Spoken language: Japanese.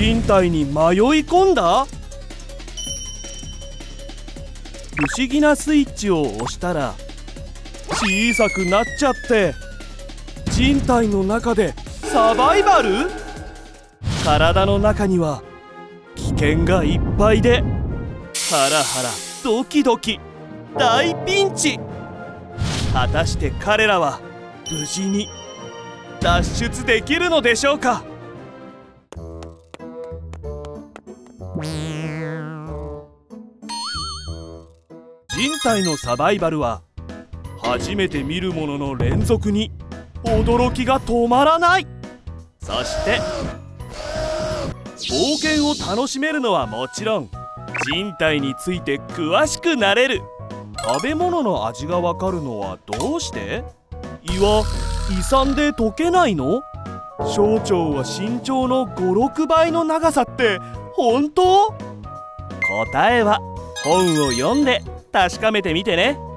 人体に迷い込んだ？不思議なスイッチを押したら小さくなっちゃって、人体の中でサバイバル？体の中には危険がいっぱいで、ハラハラドキドキ大ピンチ。果たして彼らは無事に脱出できるのでしょうか？人体のサバイバルは初めて見るものの連続に驚きが止まらない。そして冒険を楽しめるのはもちろん、人体について詳しくなれる。食べ物の味がわかるのはどうして？胃酸で溶けないの？小腸は身長の5、6倍の長さって本当？答えは本を読んで確かめてみてね。